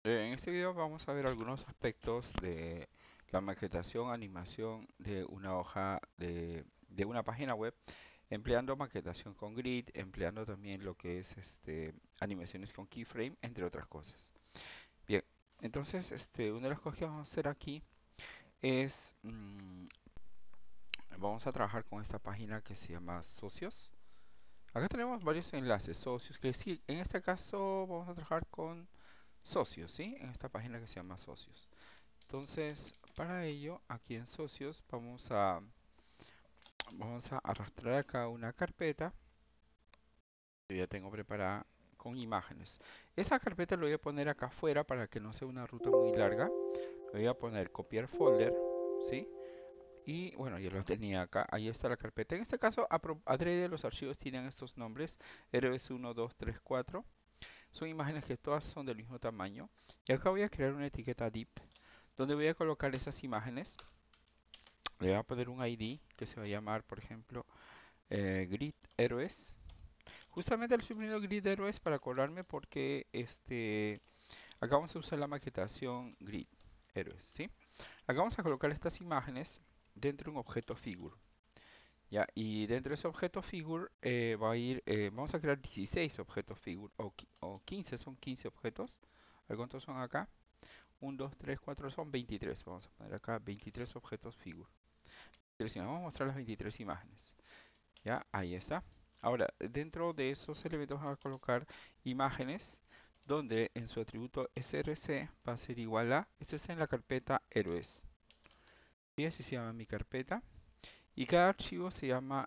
En este video vamos a ver algunos aspectos de la maquetación, animación de una hoja de una página web, empleando maquetación con grid, empleando también lo que es animaciones con keyframe, entre otras cosas. Bien, entonces una de las cosas que vamos a hacer aquí es vamos a trabajar con esta página que se llama Socios. Acá tenemos varios enlaces, socios, que sí, en este caso vamos a trabajar con socios, ¿sí? En esta página que se llama Socios. Entonces, para ello, aquí en socios vamos a arrastrar acá una carpeta que ya tengo preparada con imágenes. Esa carpeta lo voy a poner acá afuera para que no sea una ruta muy larga. Le voy a poner copiar folder, ¿sí? Y bueno, ya lo tenía acá. Ahí está la carpeta. En este caso, adrede los archivos tienen estos nombres. Héroes 1, 2, 3, 4. Son imágenes que todas son del mismo tamaño. Y acá voy a crear una etiqueta div donde voy a colocar esas imágenes. Le voy a poner un ID que se va a llamar, por ejemplo, Grid Héroes. Justamente le estoy poniendo Grid Héroes para acordarme porque acá vamos a usar la maquetación Grid Héroes, ¿sí? Acá vamos a colocar estas imágenes dentro de un objeto figure. ¿Ya? Y dentro de ese objeto figure va a ir, vamos a crear 16 objetos figure o 15, son 15 objetos. ¿Cuántos son acá? 1, 2, 3, 4, son 23. Vamos a poner acá 23 objetos figure. Vamos a mostrar las 23 imágenes. Ya, ahí está. Ahora, dentro de esos elementos vamos a colocar imágenes donde en su atributo src va a ser igual a, esto está en la carpeta héroes. Y así se llama mi carpeta. Y cada archivo se llama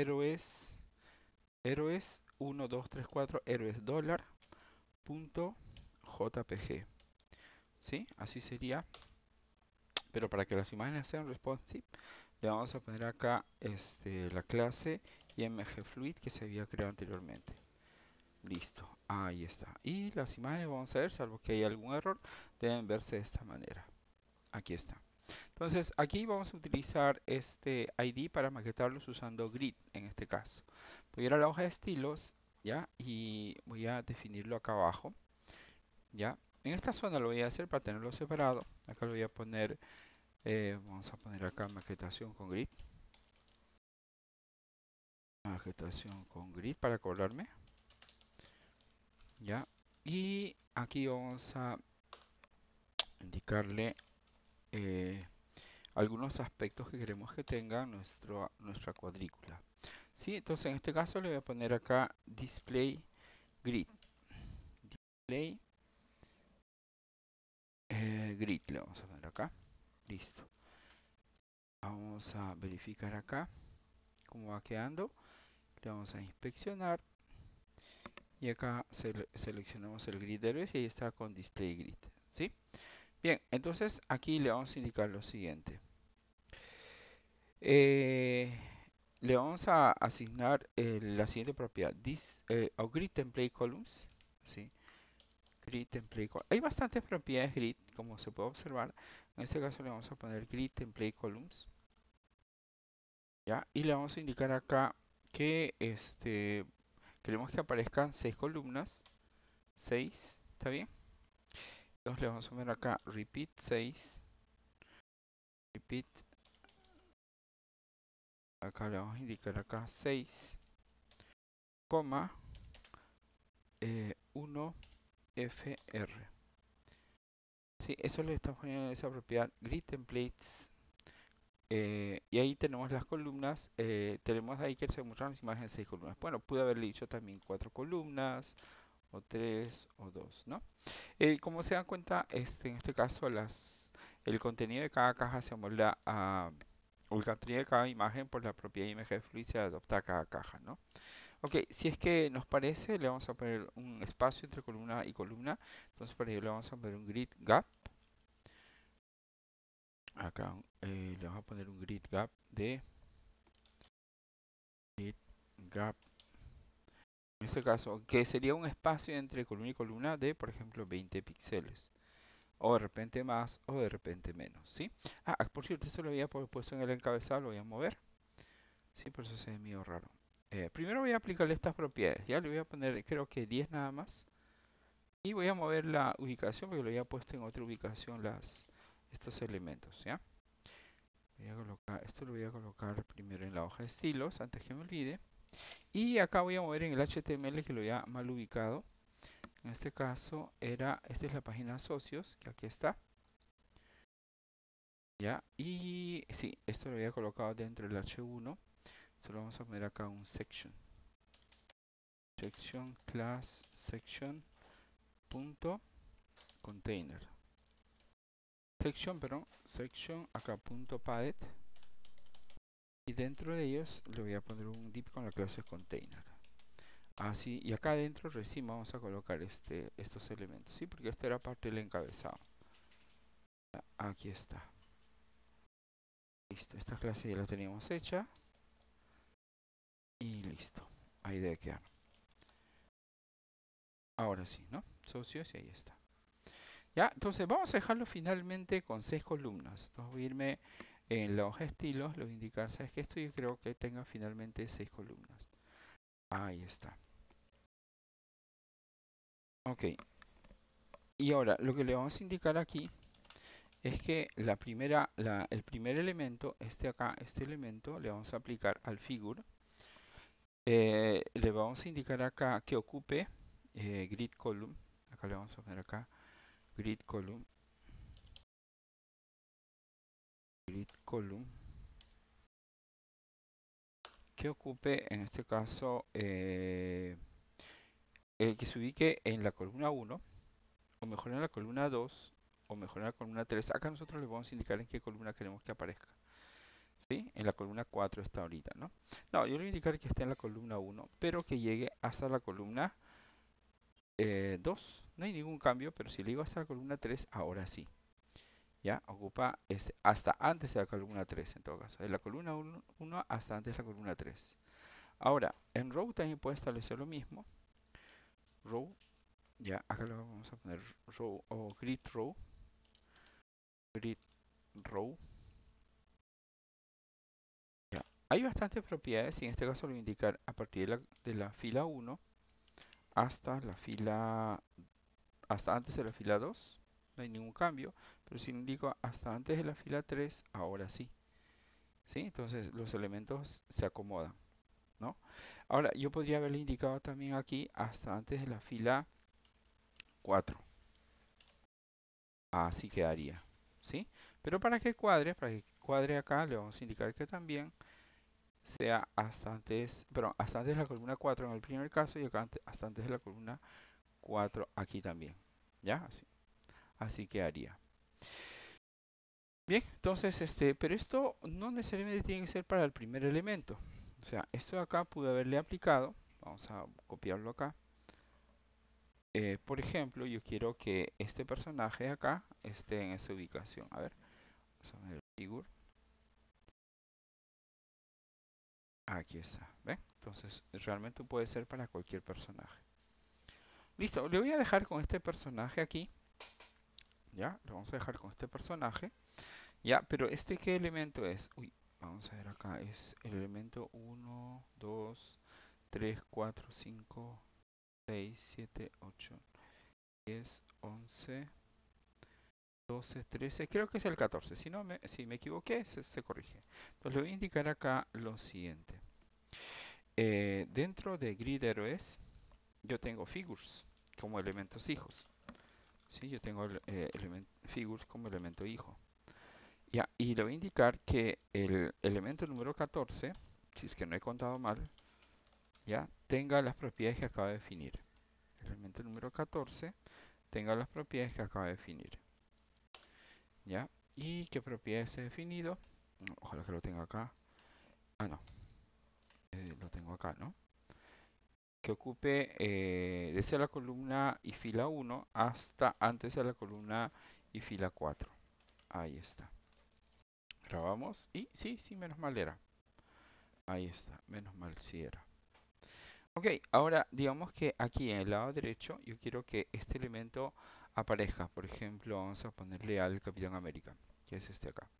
héroes 1, 2, 3, 4, héroes dólar punto jpg. ¿Sí? Así sería. Pero para que las imágenes sean responsive, le vamos a poner acá la clase imgfluid que se había creado anteriormente. Listo, ahí está. Y las imágenes vamos a ver, salvo que haya algún error, deben verse de esta manera. Aquí está. Entonces, aquí vamos a utilizar este ID para maquetarlos usando grid en este caso. Voy a ir a la hoja de estilos, ¿ya? Y voy a definirlo acá abajo, ¿ya? En esta zona lo voy a hacer para tenerlo separado. Acá lo voy a poner, vamos a poner acá maquetación con grid. Maquetación con grid para acordarme, ¿ya? Y aquí vamos a indicarle eh, algunos aspectos que queremos que tenga nuestra cuadrícula. ¿Sí? Entonces en este caso le voy a poner acá display grid. Display grid le vamos a poner acá. Listo. Vamos a verificar acá cómo va quedando. Le vamos a inspeccionar y acá seleccionamos el grid héroes y ahí está con display grid. ¿Sí? Bien, entonces aquí le vamos a indicar lo siguiente. Eh, Le vamos a asignar la siguiente propiedad. Grid template columns. ¿Sí? Grid template columns. Hay bastantes propiedades grid, como se puede observar. En este caso le vamos a poner grid template columns. ¿Ya? Y le vamos a indicar acá que queremos que aparezcan 6 columnas. 6, ¿está bien? Entonces le vamos a poner acá repeat 6. Repeat. Acá le vamos a indicar acá 6, coma 1 fr. Sí, eso le estamos poniendo en esa propiedad grid templates. Y ahí tenemos las columnas. Tenemos ahí que se muestran las imágenes de 6 columnas. Bueno, pude haberle dicho también 4 columnas, o 3 o 2, ¿no? Como se dan cuenta, en este caso el contenido de cada caja se amolda o el contenido de cada imagen por la propiedad img fluid se adopta a cada caja, ¿no? Ok, si es que nos parece, le vamos a poner un espacio entre columna y columna. Entonces para ello le vamos a poner un grid gap. Acá le vamos a poner un grid gap de grid gap. En este caso, que sería un espacio entre columna y columna de, por ejemplo, 20 píxeles. O de repente más, o de repente menos, ¿sí? Por cierto, esto lo había puesto en el encabezado, lo voy a mover. Sí, por eso se ve medio raro. Primero voy a aplicarle estas propiedades. Ya le voy a poner, creo que 10 nada más. Y voy a mover la ubicación porque lo había puesto en otra ubicación estos elementos, ¿ya? Esto lo voy a colocar primero en la hoja de estilos antes que me olvide. Y acá voy a mover en el HTML que lo había mal ubicado. En este caso esta es la página socios, que aquí está. ¿Ya? Y sí, esto lo había colocado dentro del H1. Solo vamos a poner acá un section. Section class section punto container. Section, perdón, section acá punto padded. Y dentro de ellos le voy a poner un div con la clase container. Así, y acá adentro recién vamos a colocar estos elementos, ¿sí? Porque esto era parte del encabezado. Aquí está. Listo, esta clase ya la teníamos hecha. Y listo. Ahí debe quedar. Ahora sí, ¿no? Socios y ahí está. Ya, entonces vamos a dejarlo finalmente con 6 columnas. Entonces voy a irme en la hoja de estilos, le voy a indicar, ¿sabes qué? Esto yo creo que tenga finalmente 6 columnas. Ahí está. Ok. Y ahora, lo que le vamos a indicar aquí es que el primer elemento, acá, este elemento, le vamos a aplicar al figure. Le vamos a indicar acá que ocupe grid column. Acá le vamos a poner acá grid column. Grid column. Que ocupe, en este caso, el que se ubique en la columna 1, o mejor en la columna 2, o mejor en la columna 3. Acá nosotros le vamos a indicar en qué columna queremos que aparezca. ¿Sí? En la columna 4 está ahorita, ¿no? No, yo le voy a indicar que esté en la columna 1, pero que llegue hasta la columna 2. No hay ningún cambio, pero si le digo hasta la columna 3, ahora sí. Ya, ocupa hasta antes de la columna 3 en todo caso. De la columna 1 hasta antes de la columna 3. Ahora, en row también puede establecer lo mismo. Row, ya, acá lo vamos a poner row o grid row. Grid row. Ya. Hay bastantes propiedades y en este caso lo voy a indicar a partir de la fila 1 hasta la fila, hasta antes de la fila 2. No hay ningún cambio, pero si indico hasta antes de la fila 3, ahora sí. ¿Sí? Entonces los elementos se acomodan, ¿no? Ahora, yo podría haberle indicado también aquí hasta antes de la fila 4. Así quedaría, ¿sí? Pero para que cuadre acá, le vamos a indicar que también sea hasta antes, pero hasta antes de la columna 4 en el primer caso y acá hasta antes de la columna 4 aquí también. ¿Ya? Así quedaría. Bien, entonces, pero esto no necesariamente tiene que ser para el primer elemento. O sea, esto de acá pude haberle aplicado. Vamos a copiarlo acá. Por ejemplo, yo quiero que este personaje acá esté en esa ubicación. A ver, vamos a poner figure. Aquí está. ¿Ven? Entonces, realmente puede ser para cualquier personaje. Listo, le voy a dejar con este personaje aquí. Ya, lo vamos a dejar con este personaje. Ya, pero ¿qué elemento es? Uy, vamos a ver acá. Es el elemento 1, 2, 3, 4, 5, 6, 7, 8, 10, 11, 12, 13. Creo que es el 14. Si me equivoqué, se corrige. Entonces le voy a indicar acá lo siguiente. Dentro de Grid Heroes, yo tengo figures como elementos hijos. ¿Sí? Yo tengo figures como elemento hijo. Ya, y le voy a indicar que el elemento número 14, si es que no he contado mal, ya, tenga las propiedades que acabo de definir. El elemento número 14 tenga las propiedades que acabo de definir. ¿Ya? ¿Y qué propiedades he definido? Ojalá que lo tenga acá. Ah, no. Lo tengo acá, ¿no? Que ocupe desde la columna y fila 1 hasta antes de la columna y fila 4. Ahí está. Grabamos y sí, menos mal era. Ahí está, menos mal si era. Ok, ahora digamos que aquí en el lado derecho yo quiero que este elemento aparezca. Por ejemplo, vamos a ponerle al Capitán América, que es este acá.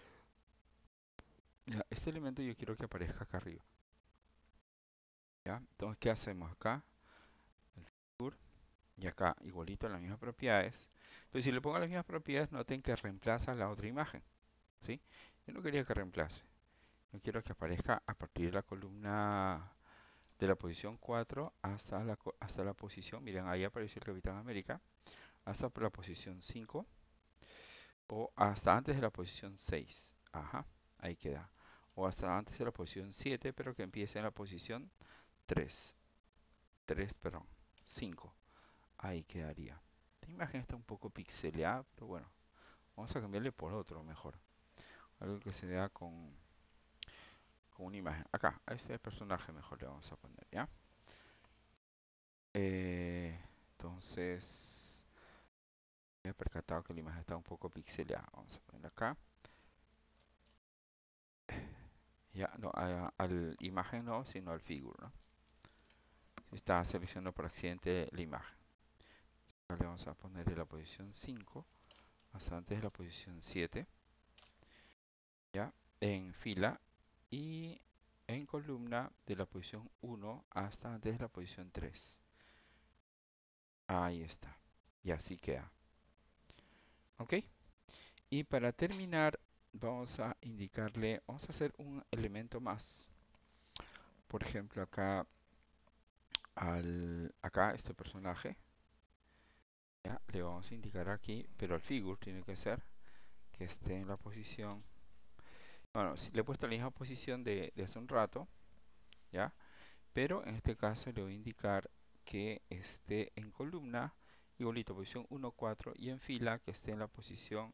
Ya, este elemento yo quiero que aparezca acá arriba. ¿Ya? Entonces, ¿qué hacemos acá? El figure, Y acá igualito las mismas propiedades. Pero si le pongo las mismas propiedades, noten que reemplaza la otra imagen. ¿Sí? Yo no quería que reemplace. Yo quiero que aparezca a partir de la columna de la posición 4 hasta la posición, miren, ahí apareció el Capitán América, hasta la posición 5 o hasta antes de la posición 6. Ajá, ahí queda. O hasta antes de la posición 7, pero que empiece en la posición 3. 3, perdón, 5. Ahí quedaría. Esta imagen está un poco pixeleada, pero bueno, vamos a cambiarle por otro mejor. Algo que se vea con una imagen. Acá, a este personaje mejor le vamos a poner, ¿ya? Eh, entonces, me he percatado que la imagen está un poco pixeleada. Vamos a ponerla acá. Ya, no, al imagen no, sino al figure, ¿no? Está seleccionando por accidente la imagen. Ahora le vamos a poner en la posición 5, hasta antes de la posición 7, ya, en fila y en columna de la posición 1 hasta antes de la posición 3. Ahí está. Y así queda. ¿Ok? Y para terminar, vamos a indicarle, vamos a hacer un elemento más. Por ejemplo, acá este personaje, ya, le vamos a indicar aquí, pero el figure tiene que ser que esté en la posición, bueno, si le he puesto la misma posición de hace un rato, ya, pero en este caso le voy a indicar que esté en columna, igualito, posición 1, 4 y en fila que esté en la posición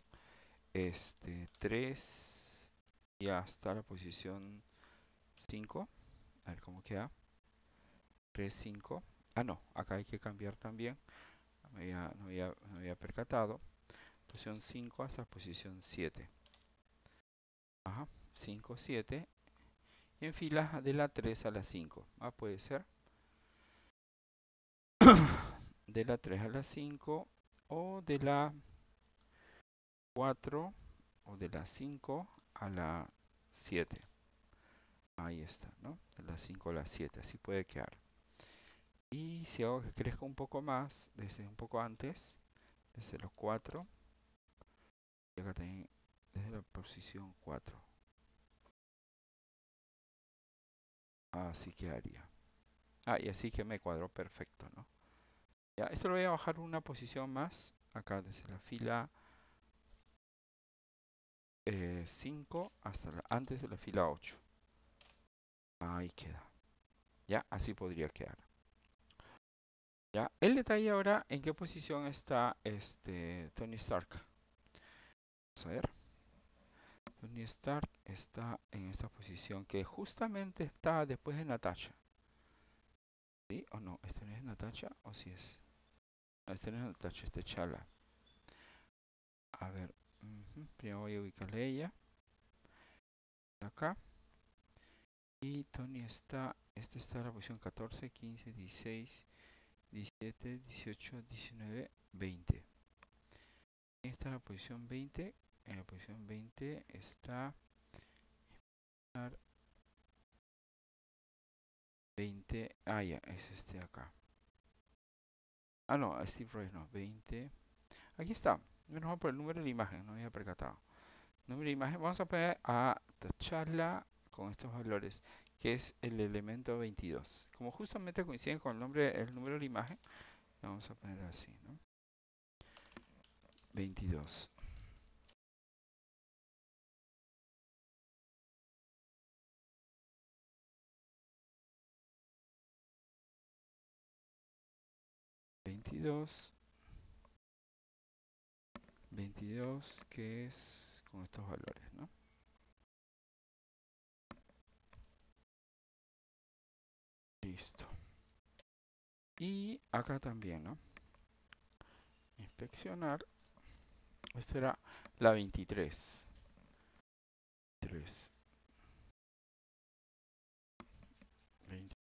3 y hasta la posición 5. A ver cómo queda. 3, 5. Ah, no, acá hay que cambiar también. No había percatado. Posición 5 hasta posición 7. Ajá, 5, 7. Y en filas de la 3 a la 5. Ah, puede ser. De la 3 a la 5 o de la 4 o de la 5 a la 7. Ahí está, ¿no? De la 5 a la 7. Así puede quedar. Y si hago que crezca un poco más, desde un poco antes, desde los 4, y acá también desde la posición 4. Así quedaría. Ah, y así que me cuadró perfecto, ¿no? Ya, esto lo voy a bajar una posición más, acá desde la fila 5 hasta antes de la fila 8. Ahí queda. Ya, así podría quedar. Ya, el detalle ahora, ¿en qué posición está Tony Stark? Vamos a ver. Tony Stark está en esta posición que justamente está después de Natasha. ¿Sí o no? ¿Este no es Natasha o si es? No, este no es Natasha, este es Chala. A ver, primero voy a ubicarle a ella. Acá. Y Tony este está en la posición 14, 15, 16, 17, 18, 19, 20. Esta es la posición 20. En la posición 20 está 20. Ah, ya, es este acá. Ah, no, Steve Royce no, 20. Aquí está. Menos mal por el número de la imagen, no me había percatado. Número de imagen, vamos a poner a tacharla con estos valores, que es el elemento 22. Como justamente coinciden con el número de la imagen, vamos a poner así, ¿no? 22. 22. 22, que es con estos valores, ¿no? Listo. Y acá también, ¿no? Inspeccionar. Esta era la 23. 3. 20.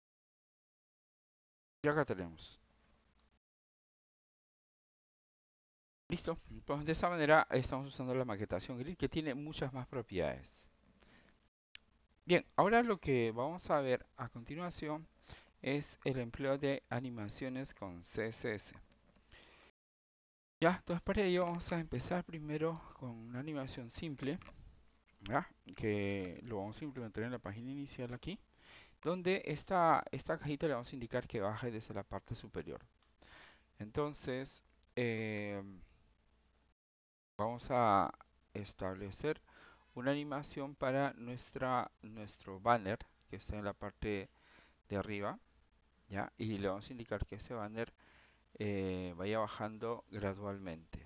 Y acá tenemos. Listo. Pues de esa manera estamos usando la maquetación grid que tiene muchas más propiedades. Bien, ahora lo que vamos a ver a continuación es el empleo de animaciones con CSS. Ya, entonces para ello vamos a empezar primero con una animación simple, ¿ya? Que lo vamos a implementar en la página inicial aquí, donde esta cajita le vamos a indicar que baje desde la parte superior. Entonces, eh, vamos a establecer una animación para nuestro banner que está en la parte de arriba, ¿ya? Y le vamos a indicar que ese banner vaya bajando gradualmente.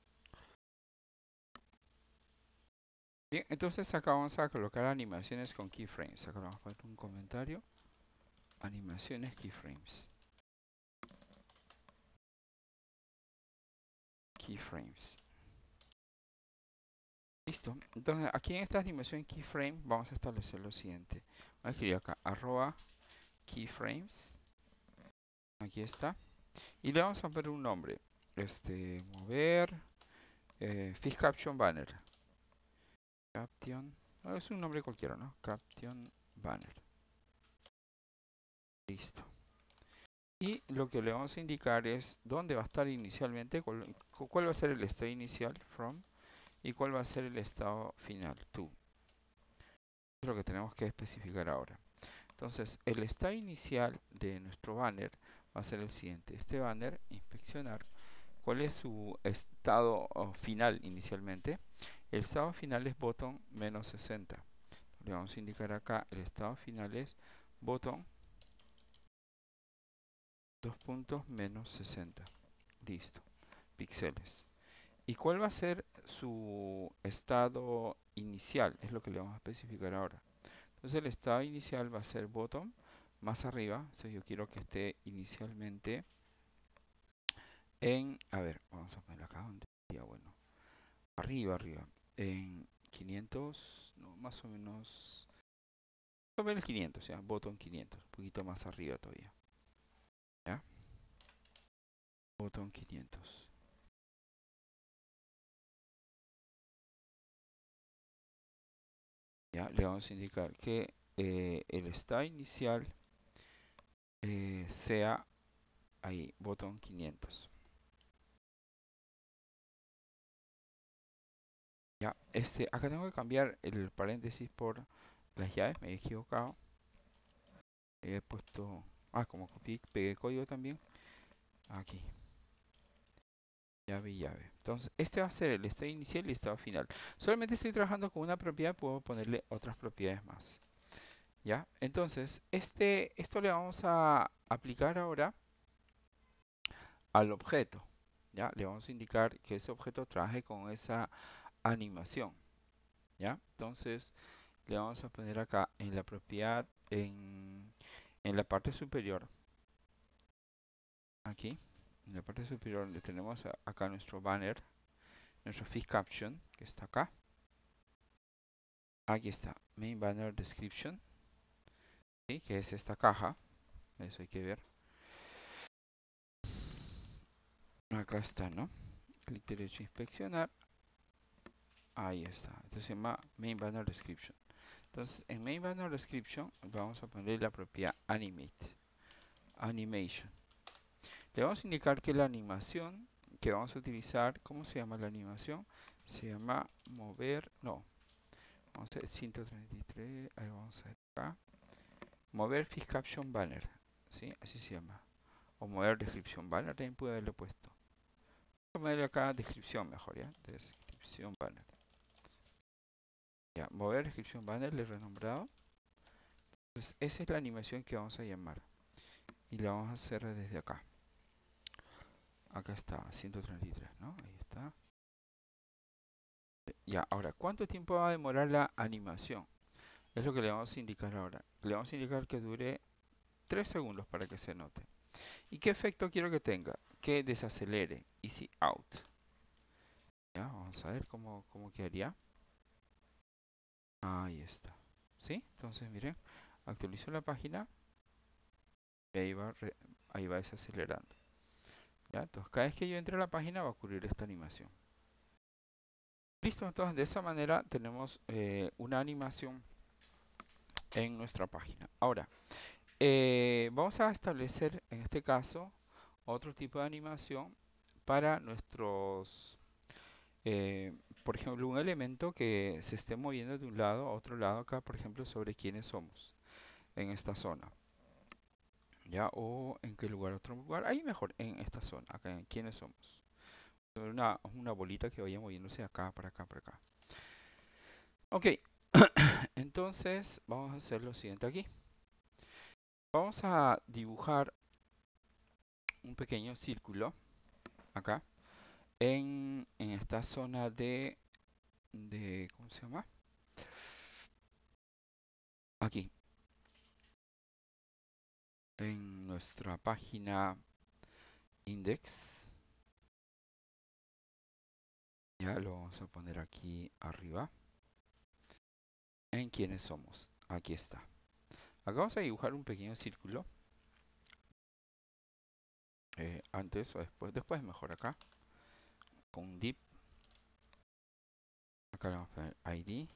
Bien, entonces acá vamos a colocar animaciones con keyframes. Acá vamos a poner un comentario. Animaciones keyframes. Keyframes. Listo. Entonces aquí en esta animación keyframe vamos a establecer lo siguiente. Vamos a escribir acá arroba keyframes. Aquí está. Y le vamos a poner un nombre. Mover Fish Caption Banner. Caption. Es un nombre cualquiera, ¿no? Caption Banner. Listo. Y lo que le vamos a indicar es dónde va a estar inicialmente, cuál va a ser el estado inicial, from, y cuál va a ser el estado final, to. Es lo que tenemos que especificar ahora. Entonces, el estado inicial de nuestro banner va a ser el siguiente. Este banner, inspeccionar, ¿cuál es su estado final inicialmente? El estado final es botón menos 60. Le vamos a indicar acá, el estado final es botón, dos puntos, menos 60. Listo. Píxeles. ¿Y cuál va a ser su estado inicial? Es lo que le vamos a especificar ahora. Entonces el estado inicial va a ser bottom más arriba. Entonces yo quiero que esté inicialmente en, a ver, vamos a ponerlo acá donde sería bueno. Arriba. En 500, no, más o menos 500, ya, bottom 500, un poquito más arriba todavía. ¿Ya? Bottom 500. Ya, le vamos a indicar que el estado inicial sea ahí, botón 500. Ya, acá tengo que cambiar el paréntesis por las llaves, me he equivocado. He puesto, como copié, pegué código también. Aquí, llave. Entonces, este va a ser el estado inicial y el estado final. Solamente estoy trabajando con una propiedad, puedo ponerle otras propiedades más. ¿Ya? Entonces, esto le vamos a aplicar ahora al objeto. ¿Ya? Le vamos a indicar que ese objeto trabaje con esa animación. ¿Ya? Entonces, le vamos a poner acá en la propiedad, en la parte superior, aquí, en la parte superior donde tenemos acá nuestro banner, nuestro Fish Caption, que está acá. Aquí está, Main Banner Description, ¿sí? Que es esta caja, eso hay que ver. Acá está, ¿no? Clic derecho, inspeccionar. Ahí está, entonces se llama Main Banner Description. Entonces, en Main Banner Description vamos a poner la propiedad Animation. Le vamos a indicar que la animación que vamos a utilizar, ¿cómo se llama la animación? Se llama mover, no, vamos a ver 133, ahí vamos a ver acá. Mover Fish Caption Banner, ¿sí? Así se llama. O mover Description Banner, también puede haberle puesto. Vamos a ponerle acá descripción mejor, ¿ya? Descripción Banner. Ya, mover Description Banner, le he renombrado. Entonces, esa es la animación que vamos a llamar. Y la vamos a hacer desde acá. Acá está, 133, ¿no? Ahí está. Ya, ahora, ¿cuánto tiempo va a demorar la animación? Es lo que le vamos a indicar ahora. Le vamos a indicar que dure 3 segundos para que se note. ¿Y qué efecto quiero que tenga? Que desacelere. Easy out. Ya, vamos a ver cómo quedaría. Ahí está. ¿Sí? Entonces, miren, actualizo la página y ahí va desacelerando. ¿Ya? Entonces, cada vez que yo entre a la página va a ocurrir esta animación. Listo, entonces de esa manera tenemos una animación en nuestra página. Ahora, vamos a establecer en este caso otro tipo de animación para nuestros, eh, por ejemplo, un elemento que se esté moviendo de un lado a otro lado acá, por ejemplo, sobre quiénes somos en esta zona. ¿Ya? O en qué lugar, otro lugar. Ahí mejor, en esta zona, acá en quiénes somos. Una bolita que vaya moviéndose acá, para acá, para acá. Ok, entonces vamos a hacer lo siguiente aquí. Vamos a dibujar un pequeño círculo acá en esta zona ¿cómo se llama? Aquí, en nuestra página index. Ya lo vamos a poner aquí arriba. En quiénes somos. Aquí está. Acá vamos a dibujar un pequeño círculo. Antes o después. Después mejor acá. Con un div. Acá le vamos a poner ID.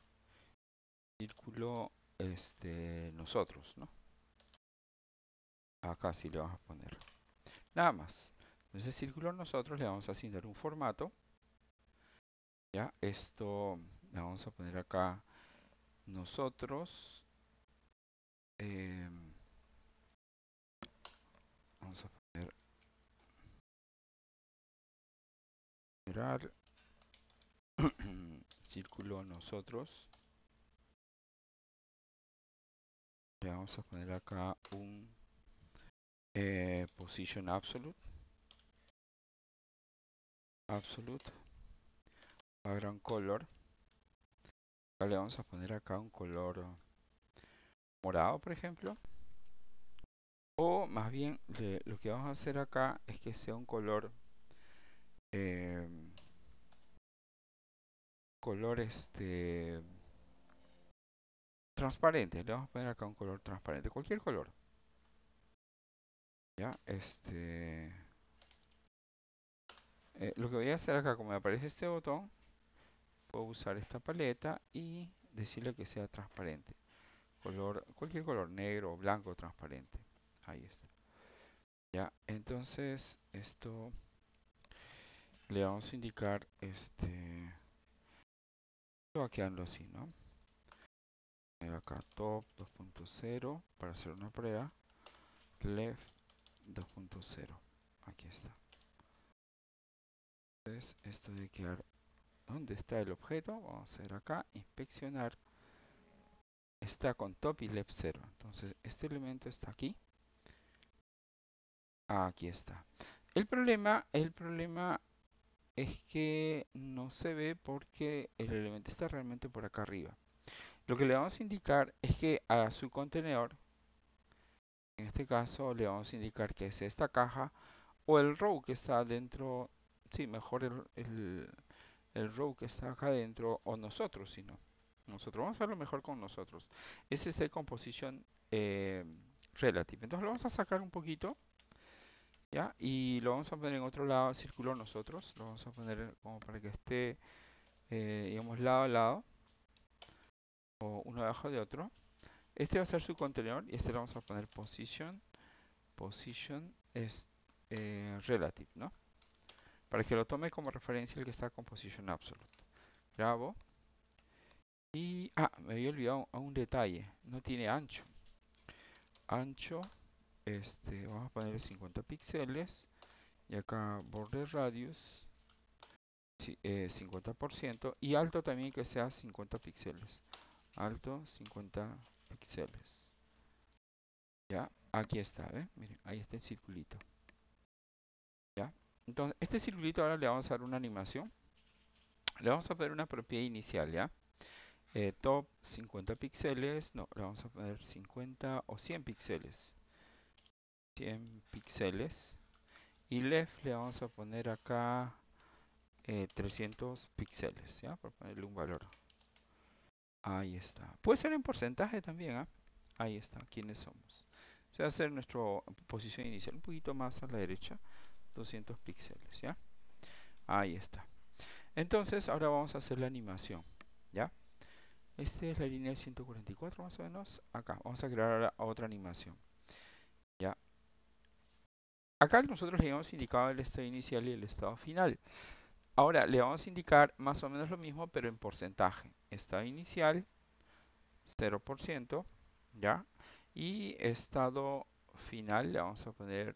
Círculo nosotros, ¿no? Acá sí le vamos a poner. Nada más. Entonces círculo nosotros le vamos a asignar un formato. Ya, esto le vamos a poner acá nosotros. em, Vamos a poner general. Círculo nosotros. Le vamos a poner acá un position absolute. Absolute. Background color. Acá le vamos a poner acá un color morado, por ejemplo. O más bien, lo que vamos a hacer acá es que sea un color em, color transparente. Le vamos a poner acá un color transparente, cualquier color. Ya, lo que voy a hacer acá, como me aparece este botón, puedo usar esta paleta y decirle que sea transparente. Cualquier color, negro, blanco, transparente. Ahí está. Ya, entonces esto le vamos a indicar, va quedando así, ¿no? Acá top 2.0 para hacer una prueba. Left 2.0. Aquí está. Entonces esto debe quedar. ¿Dónde está el objeto? Vamos a ver acá, inspeccionar. Está con top y left 0. Entonces este elemento está aquí. Aquí está. El problema es que no se ve porque el elemento está realmente por acá arriba. Lo que le vamos a indicar es que a su contenedor, en este caso le vamos a indicar que es esta caja o el row que está dentro, sí, mejor el row que está acá adentro o nosotros, si no. Nosotros vamos a hacerlo mejor con nosotros. Es este composition relative. Entonces lo vamos a sacar un poquito, ¿ya? Y lo vamos a poner en otro lado, círculo nosotros. Lo vamos a poner como para que esté, digamos, lado a lado o uno debajo de otro. Este va a ser su contenedor y este le vamos a poner position es relative, ¿no? Para que lo tome como referencia el que está con position absolute. Grabo. Y, me había olvidado a un detalle. No tiene ancho. Ancho, vamos a poner 50 píxeles. Y acá border radius, 50%. Y alto también que sea 50 píxeles. Alto 50 píxeles. Ya, aquí está, ¿eh? Miren, ahí está el circulito. ¿Ya? Entonces, este circulito ahora le vamos a dar una animación. Le vamos a poner una propiedad inicial, ¿ya? Top 50 píxeles, no, le vamos a poner 50 o 100 píxeles. 100 píxeles. Y left le vamos a poner acá 300 píxeles, ¿ya? Para ponerle un valor. Ahí está. Puede ser en porcentaje también, ¿ah? Ahí está, quiénes somos. Se va a hacer nuestra posición inicial un poquito más a la derecha. 200 píxeles, ¿ya? Ahí está. Entonces, ahora vamos a hacer la animación, ¿ya? Esta es la línea 144 más o menos. Acá, vamos a crear ahora otra animación, ¿ya? Acá nosotros le hemos indicado el estado inicial y el estado final. Ahora le vamos a indicar más o menos lo mismo, pero en porcentaje. Estado inicial, 0%, ¿ya? Y estado final, le vamos a poner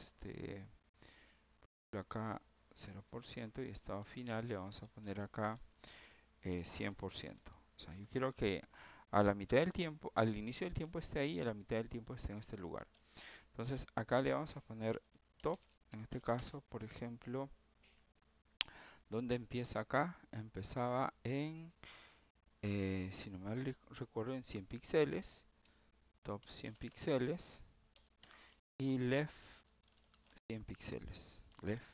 acá 0% y estado final le vamos a poner acá 100%. O sea, yo quiero que a la mitad del tiempo, al inicio del tiempo esté ahí y a la mitad del tiempo esté en este lugar. Entonces acá le vamos a poner top, en este caso, por ejemplo, ¿dónde empieza acá? Empezaba en, si no mal recuerdo, en 100 píxeles, top 100 píxeles y left 100 píxeles, left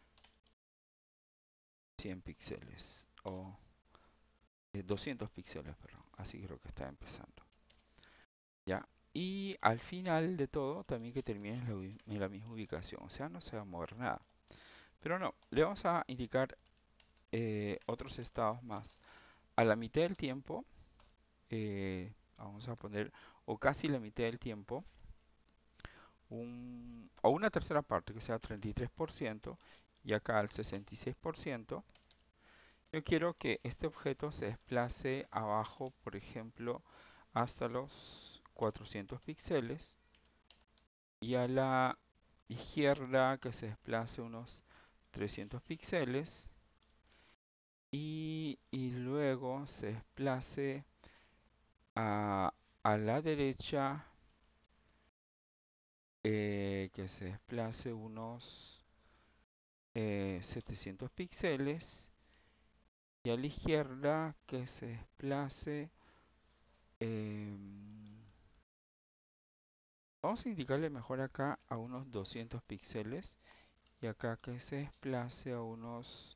100 píxeles o 200 píxeles, perdón, así creo que está empezando. ¿Ya? Y al final de todo, también que termine en la misma ubicación, o sea, no se va a mover nada. Pero no, le vamos a indicar otros estados más. A la mitad del tiempo, vamos a poner, o casi la mitad del tiempo, o una tercera parte, que sea 33%, y acá al 66%, yo quiero que este objeto se desplace abajo, por ejemplo, hasta los 400 píxeles, y a la izquierda que se desplace unos 300 píxeles, y luego se desplace a, a la derecha, que se desplace unos 700 píxeles, y a la izquierda que se desplace, vamos a indicarle mejor acá a unos 200 píxeles, y acá que se desplace a unos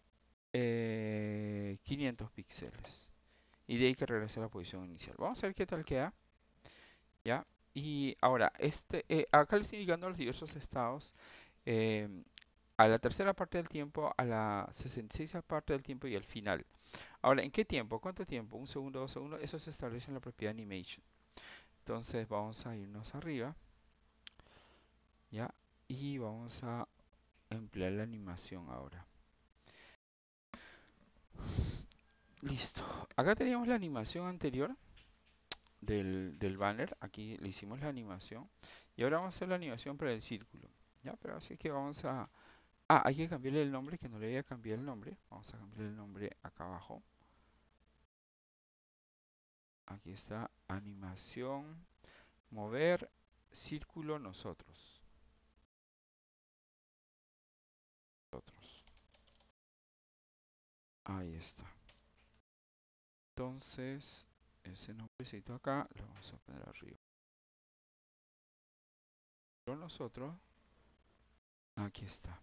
500 píxeles. Y de ahí que regrese a la posición inicial. Vamos a ver qué tal queda, ¿ya? Y ahora, acá le estoy indicando los diversos estados. em, a la tercera parte del tiempo, a la 66 parte del tiempo y al final. Ahora, ¿en qué tiempo? ¿Cuánto tiempo? ¿Un segundo, 2 segundos? Eso se establece en la propiedad animation. Entonces vamos a irnos arriba, ¿ya? Y vamos a emplear la animación ahora. Listo. Acá teníamos la animación anterior del banner. Aquí le hicimos la animación. Y ahora vamos a hacer la animación para el círculo. ¿Ya? Pero así que vamos a... Ah, hay que cambiarle el nombre, que no le había cambiado el nombre. Vamos a cambiar el nombre acá abajo. Aquí está, animación, mover, círculo, nosotros. Nosotros. Ahí está. Entonces, ese nombrecito acá lo vamos a poner arriba. Pero nosotros, aquí está.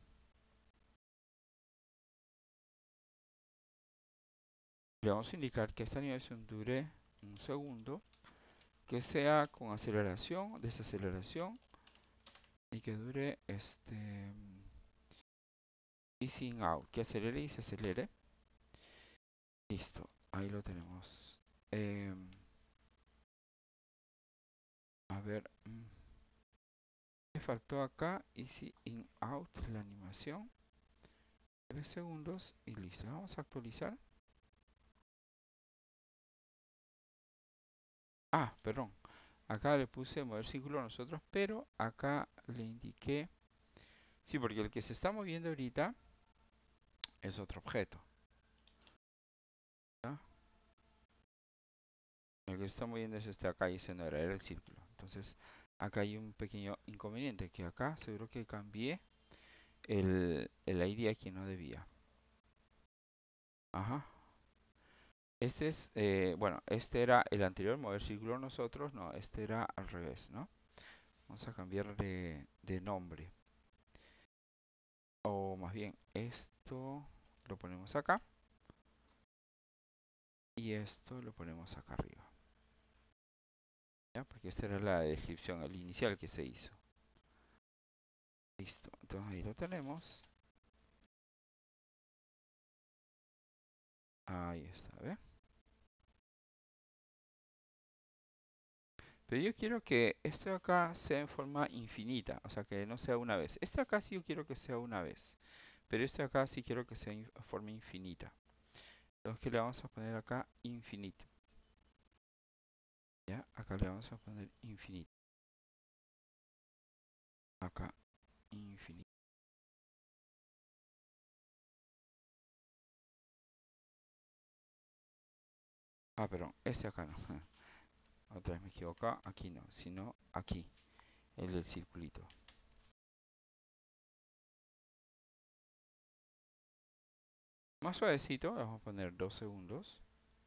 Le vamos a indicar que esta animación dure un segundo, que sea con aceleración, desaceleración y que dure easing out, que acelere y se acelere. Listo, ahí lo tenemos. A ver, me faltó acá easy in out la animación. 3 segundos y listo. Vamos a actualizar. Ah, perdón. Acá le puse mover círculo a nosotros, pero acá le indiqué. Sí, porque el que se está moviendo ahorita es otro objeto. ¿Ya? El que se está moviendo es este acá y ese no era, era el círculo. Entonces, acá hay un pequeño inconveniente, que acá seguro que cambié el ID a quien no debía. Ajá. Este es, bueno, este era el anterior, mover círculo a nosotros, no, este era al revés, ¿no? Vamos a cambiar de nombre. O más bien, esto lo ponemos acá y esto lo ponemos acá arriba. ¿Ya? Porque esta era la descripción, el inicial que se hizo. Listo. Entonces ahí lo tenemos. Ahí está, ¿ve? Pero yo quiero que esto de acá sea en forma infinita, o sea, que no sea una vez. Este acá sí yo quiero que sea una vez, pero este acá sí quiero que sea en forma infinita. Entonces, ¿qué le vamos a poner acá? Infinito. ¿Ya? Acá le vamos a poner infinito. Acá, infinito. Ah, perdón, este acá no. Otra vez me equivoco. Aquí no, sino aquí, el del circulito. Más suavecito, le vamos a poner 2 segundos.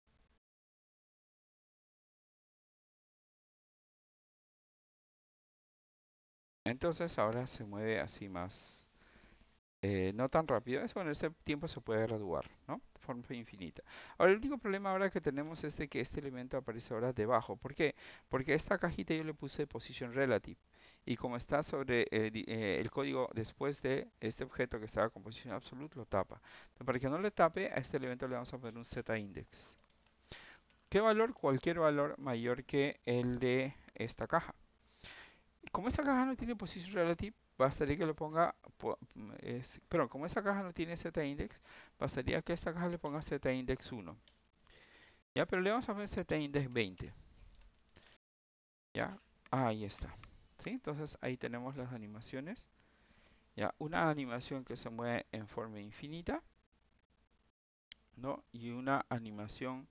Entonces ahora se mueve así más, no tan rápido. Es bueno, este tiempo se puede graduar, ¿no? De forma infinita. Ahora, el único problema ahora que tenemos es de que este elemento aparece ahora debajo. ¿Por qué? Porque esta cajita yo le puse position relative. Y como está sobre el código después de este objeto que estaba con posición absolute, lo tapa. Entonces, para que no le tape, a este elemento le vamos a poner un z-index. ¿Qué valor? Cualquier valor mayor que el de esta caja. Como esta caja no tiene position relative, bastaría que lo ponga, perdón, como esta caja no tiene z-index, bastaría que a esta caja le ponga z-index 1. Ya, pero le vamos a poner z-index 20. Ya, ahí está. ¿Sí? Entonces ahí tenemos las animaciones. Ya, una animación que se mueve en forma infinita, ¿no? Y una animación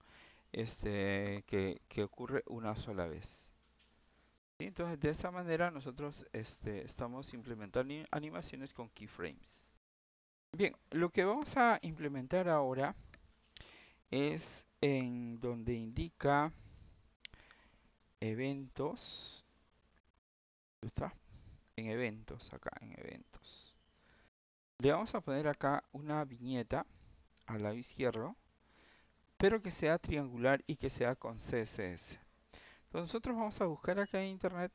que ocurre una sola vez. ¿Sí? Entonces de esa manera nosotros estamos implementando animaciones con keyframes. Bien, lo que vamos a implementar ahora es en donde indica eventos. ¿Dónde está? En eventos, acá en eventos. Le vamos a poner acá una viñeta al lado izquierdo, pero que sea triangular y que sea con CSS. Entonces nosotros vamos a buscar acá en internet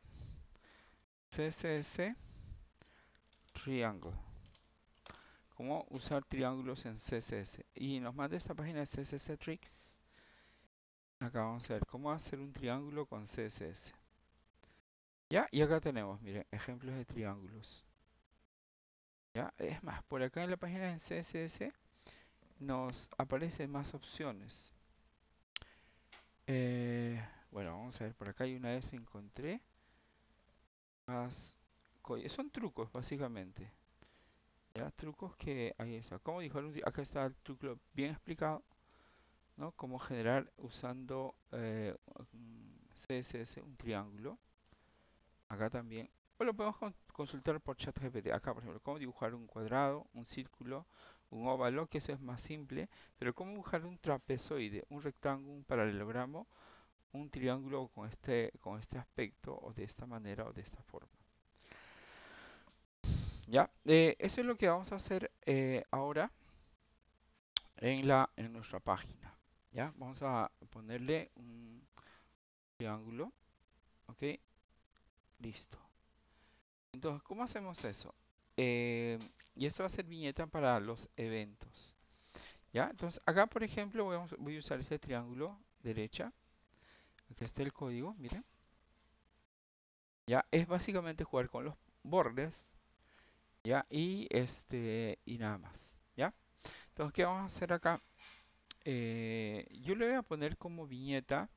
CSS Triangle. Cómo usar triángulos en CSS. Y nos manda esta página de CSS Tricks. Acá vamos a ver cómo hacer un triángulo con CSS. Ya, y acá tenemos, miren, ejemplos de triángulos. Ya, es más, por acá en la página de CSS nos aparecen más opciones. Bueno, vamos a ver, por acá hay una vez encontré más... Son trucos, básicamente. Ya, trucos que ahí está. Como dijo, acá está el truco bien explicado, ¿no? Cómo generar usando CSS un triángulo. Acá también. O lo podemos consultar por ChatGPT. Acá, por ejemplo, cómo dibujar un cuadrado, un círculo, un óvalo, que eso es más simple. Pero cómo dibujar un trapezoide, un rectángulo, un paralelogramo, un triángulo con este aspecto, o de esta manera, o de esta forma. ¿Ya? Eso es lo que vamos a hacer ahora en nuestra página. ¿Ya? Vamos a ponerle un triángulo. ¿Ok? Listo. Entonces, ¿cómo hacemos eso? Eh, y esto va a ser viñeta para los eventos. ¿Ya? Entonces, acá, por ejemplo, voy a usar este triángulo derecha. Aquí está el código, miren. Ya, es básicamente jugar con los bordes. ¿Ya? Y nada más. ¿Ya? Entonces, ¿qué vamos a hacer acá? Yo le voy a poner como viñeta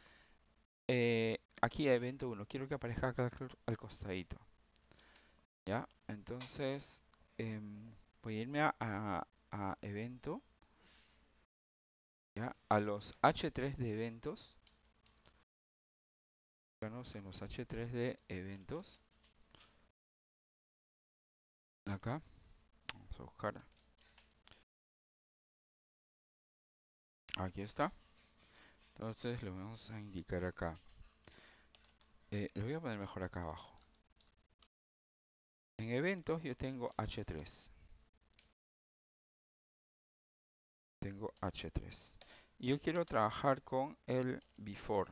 aquí a evento 1. Quiero que aparezca acá al costadito. ¿Ya? Entonces, voy a irme a evento. ¿Ya? A los H3 de eventos. En los H3 de eventos. Acá. Vamos a buscar. Aquí está. Entonces le vamos a indicar acá. Le voy a poner mejor acá abajo. En eventos yo tengo H3. Tengo H3. Y yo quiero trabajar con el before.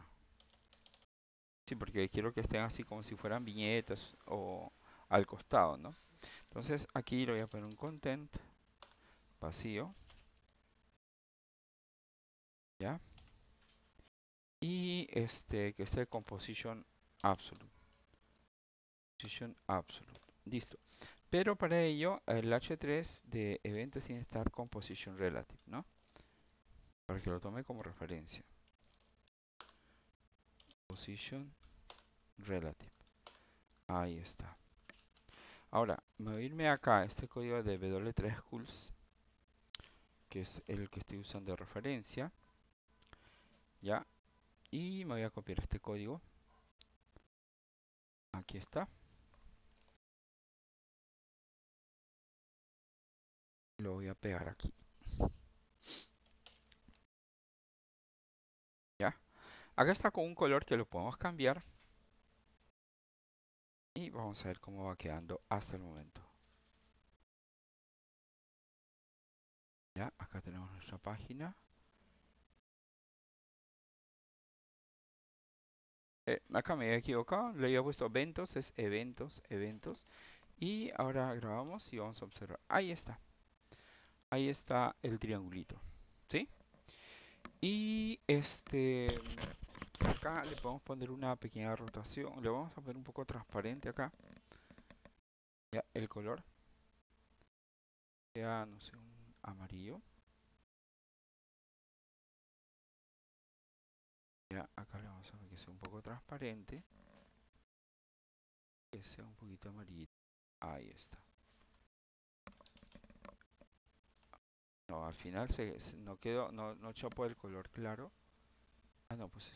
Sí, porque quiero que estén así como si fueran viñetas o al costado, ¿no? Entonces aquí le voy a poner un content vacío, ¿ya? Y que esté composition absolute. Position absolute. Listo. Pero para ello, el H3 de eventos tiene que estar con position relative, ¿no? Para que lo tome como referencia. Position relative. Ahí está. Ahora, me voy a irme acá a este código de W3 Schools, que es el que estoy usando de referencia, ¿ya? Y me voy a copiar este código. Aquí está. Lo voy a pegar aquí, ¿ya? Acá está con un color que lo podemos cambiar. Y vamos a ver cómo va quedando hasta el momento. Ya, acá tenemos nuestra página. Acá me había equivocado, le había puesto eventos, es eventos, eventos. Y ahora grabamos y vamos a observar. Ahí está. Ahí está el triangulito. ¿Sí? Y acá le podemos poner una pequeña rotación. Le vamos a poner un poco transparente acá. Ya, el color. Sea, no sé, un amarillo. Ya, acá le vamos a poner que sea un poco transparente. Que sea un poquito amarillo. Ahí está. No, al final no quedó, no chopó el color claro. Ah, no, pues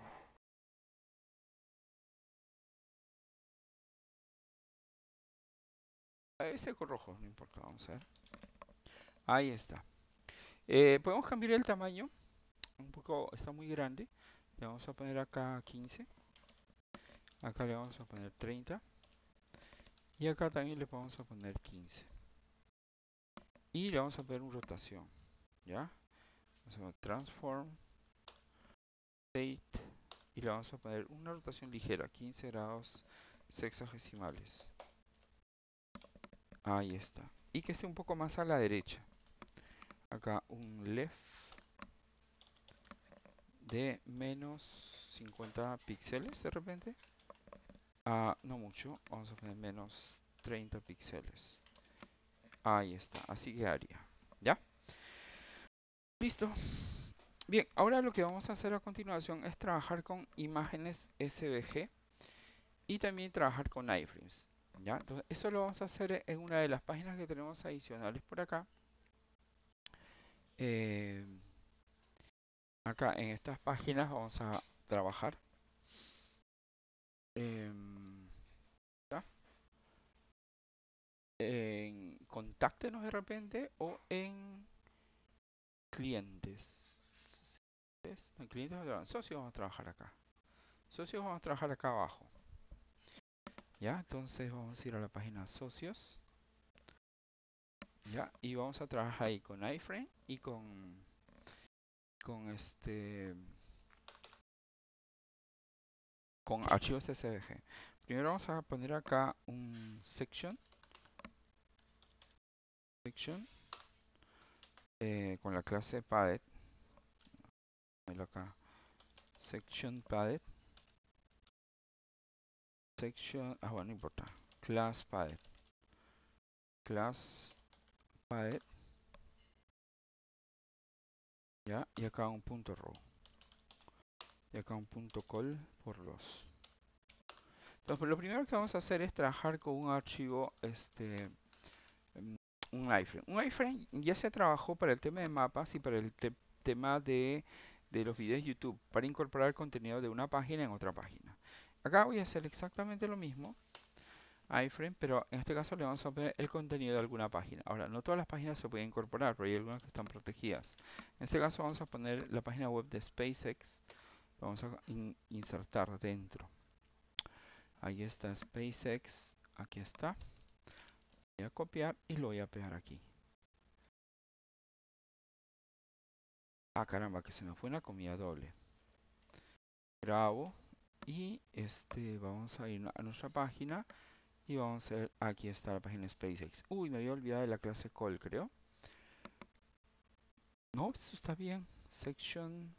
ese con rojo, no importa, vamos a ver. Ahí está. Podemos cambiar el tamaño. Un poco, está muy grande. Le vamos a poner acá 15. Acá le vamos a poner 30. Y acá también le vamos a poner 15. Y le vamos a poner una rotación. ¿Ya? Vamos a poner transform, state. Y le vamos a poner una rotación ligera, 15 grados sexagesimales. Ahí está. Y que esté un poco más a la derecha. Acá un left de menos 50 píxeles de repente. Ah, no mucho. Vamos a poner menos 30 píxeles. Ahí está. Así quedaría. ¿Ya? Listo. Bien, ahora lo que vamos a hacer a continuación es trabajar con imágenes SVG y también trabajar con iframes. ¿Ya? Entonces, eso lo vamos a hacer en una de las páginas que tenemos adicionales por acá. Eh, Acá en estas páginas vamos a trabajar. em, ¿Ya? En contáctenos de repente o en clientes. En clientes socios vamos a trabajar acá. Socios vamos a trabajar acá abajo. Ya, entonces vamos a ir a la página socios. Ya, y vamos a trabajar ahí con iframe y con con archivos SVG. Primero vamos a poner acá un section con la clase padded. Acá section padded. Section, bueno, no importa. Class padded. Class padded. Ya, y acá un punto row. Y acá un punto call por 2. Entonces, lo primero que vamos a hacer es trabajar con un archivo, mm, un iframe. Un iframe ya se trabajó para el tema de mapas y para el tema de los videos de YouTube, para incorporar contenido de una página en otra página. Acá voy a hacer exactamente lo mismo, iframe, pero en este caso le vamos a poner el contenido de alguna página. Ahora, no todas las páginas se pueden incorporar, pero hay algunas que están protegidas. En este caso vamos a poner la página web de SpaceX, vamos a insertar dentro. Ahí está SpaceX, aquí está. Voy a copiar y lo voy a pegar aquí. Ah, caramba, que se me fue una comida doble. Grabo y vamos a ir a nuestra página y vamos a ver, aquí está la página SpaceX. Uy, me había olvidado de la clase call, creo. No, esto está bien. Section.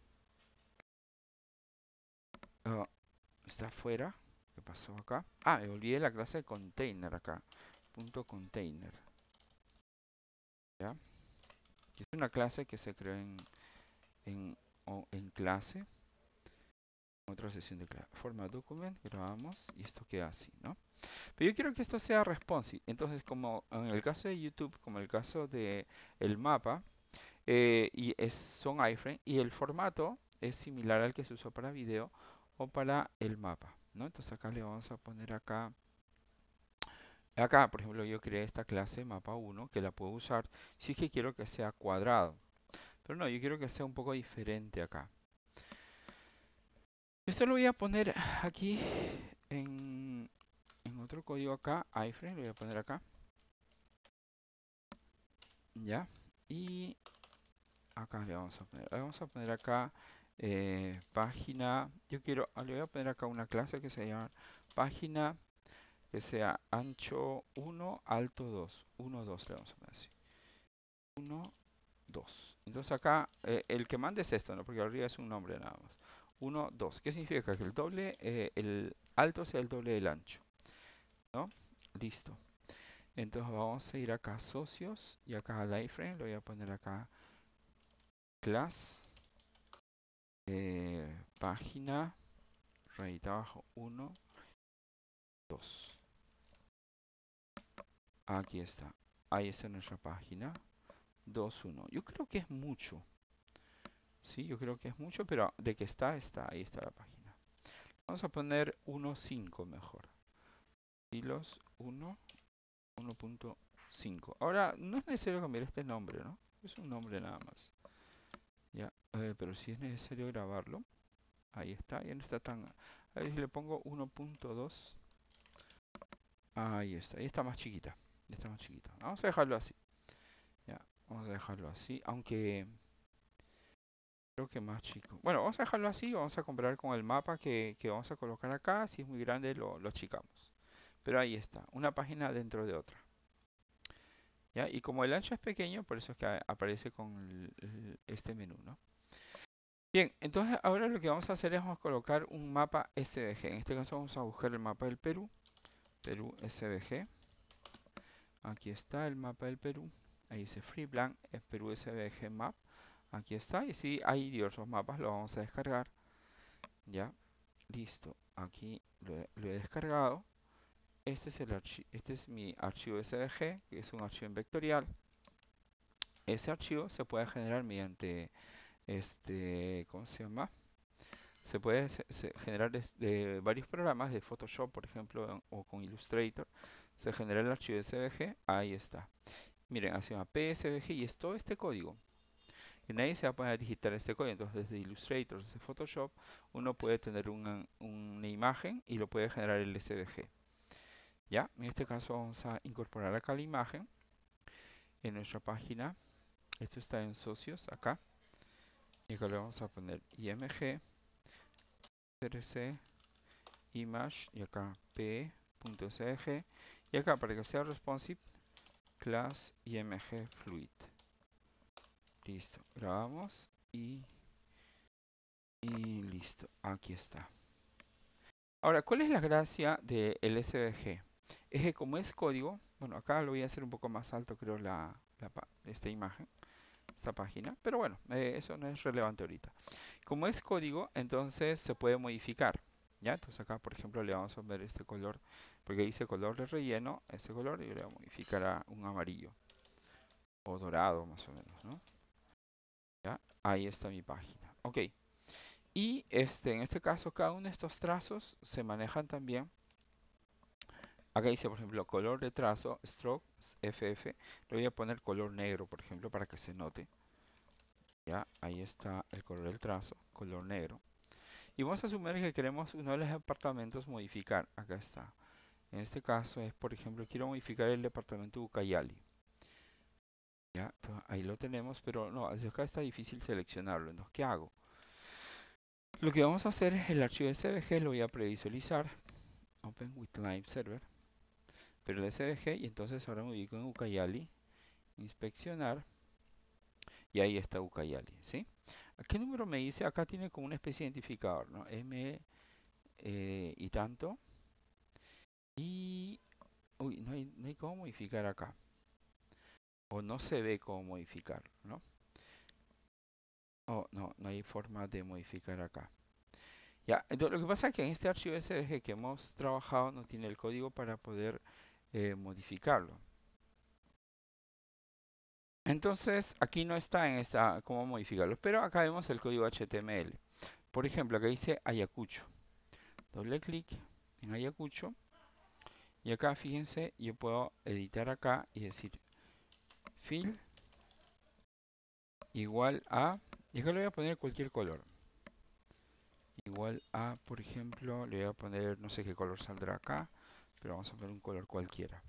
ah, Está afuera. ¿Qué pasó acá? Ah, me olvidé la clase de container acá. Punto container. ¿Ya? Que es una clase que se creó en clase. Otra sesión de clase. Forma document, grabamos y esto queda así, ¿no? Pero yo quiero que esto sea responsive. Entonces, como en el caso de YouTube, como el caso de el mapa, son iframe y el formato es similar al que se usó para video o para el mapa, ¿no? Entonces acá le vamos a poner acá, por ejemplo, yo creé esta clase mapa 1 que la puedo usar si es que quiero que sea cuadrado. Pero no, yo quiero que sea un poco diferente acá. Esto lo voy a poner aquí en, en otro código acá, iframe, lo voy a poner acá, ¿ya? Y acá le vamos a poner acá página, le voy a poner acá una clase que se llama página que sea ancho 1, alto 2, 1, 2 le vamos a poner así, 1, 2. Entonces acá el que mande es esto, ¿no? Porque arriba es un nombre nada más. 1, 2. ¿Qué significa? Que el alto sea el doble del ancho, ¿no? Listo. Entonces vamos a ir acá a socios y acá al iframe, le voy a poner acá class, página, rayita abajo, 1, 2. Aquí está. Ahí está nuestra página. 2, 1. Yo creo que es mucho. Sí, yo creo que es mucho, pero de que está, está. Ahí está la página. Vamos a poner 1, 5 mejor. Hilos 1, 1.5. Ahora, no es necesario cambiar este nombre, ¿no? Es un nombre nada más. Ya, pero si es necesario grabarlo. Ahí está, ya no está tan... A ver si le pongo 1.2. Ahí está, ahí está más chiquita. Ya está más chiquita. Vamos a dejarlo así. Ya, vamos a dejarlo así. Aunque creo que más chico. Bueno, vamos a dejarlo así. Vamos a comparar con el mapa que vamos a colocar acá. Si es muy grande, lo achicamos. Pero ahí está. Una página dentro de otra. ¿Ya? Y como el ancho es pequeño, por eso es que aparece con este menú, ¿no? Bien, entonces ahora lo que vamos a hacer es vamos a colocar un mapa SVG. En este caso vamos a buscar el mapa del Perú. Perú SVG. Aquí está el mapa del Perú. Ahí dice FreeBlank, es Perú SVG Map. Aquí está. Y si hay diversos mapas, lo vamos a descargar. Ya, listo. Aquí lo he descargado. Este es mi archivo SVG, que es un archivo en vectorial. Ese archivo se puede generar mediante ¿cómo se llama? Se puede generar de varios programas de Photoshop, por ejemplo, o con Illustrator. Se genera el archivo SVG. Ahí está. Miren, se llama PSVG y es todo este código. Y nadie se va a poner a digitar este código. Entonces, desde Illustrator, desde Photoshop, uno puede tener una imagen y lo puede generar el SVG. Ya, en este caso vamos a incorporar acá la imagen en nuestra página. Esto está en socios, acá. Y acá le vamos a poner img, crc, image, y acá p.svg. Y acá, para que sea responsive, class img fluid. Listo, grabamos y listo, aquí está. Ahora, ¿cuál es la gracia del SVG? Es que como es código, bueno, acá lo voy a hacer un poco más alto, creo, esta imagen, esta página, pero bueno, eso no es relevante ahorita. Como es código, entonces se puede modificar, ¿ya? Entonces acá, por ejemplo, le vamos a ver este color, porque dice color de relleno, ese color, y le voy a modificar a un amarillo, o dorado más o menos, ¿no? ¿Ya? Ahí está mi página. Ok. Y en este caso, cada uno de estos trazos se manejan también. Acá dice, por ejemplo, color de trazo, stroke, FF. Le voy a poner color negro, por ejemplo, para que se note. Ya, ahí está el color del trazo, color negro. Y vamos a asumir que queremos uno de los departamentos modificar. Acá está. En este caso es, por ejemplo, quiero modificar el departamento Ucayali. Ya, entonces ahí lo tenemos, pero no, desde acá está difícil seleccionarlo. Entonces, ¿qué hago? Lo que vamos a hacer es el archivo SVG, lo voy a previsualizar. Open with Live Server. pero el SVG, y entonces ahora me ubico en Ucayali, inspeccionar, y ahí está Ucayali, ¿sí? ¿A qué número me dice? Acá tiene como una especie de identificador, ¿no? M y tanto. Y, uy, no hay cómo modificar acá. O no se ve cómo modificar, ¿no? Oh, no hay forma de modificar acá. Ya, entonces, lo que pasa es que en este archivo SVG que hemos trabajado no tiene el código para poder modificarlo. Entonces, aquí no está en esta cómo modificarlo, pero acá vemos el código HTML. Por ejemplo, acá dice Ayacucho. Doble clic en Ayacucho y acá fíjense, yo puedo editar acá y decir fill igual a, y acá le voy a poner cualquier color. Igual a, por ejemplo, le voy a poner, no sé qué color saldrá acá, pero vamos a poner un color cualquiera.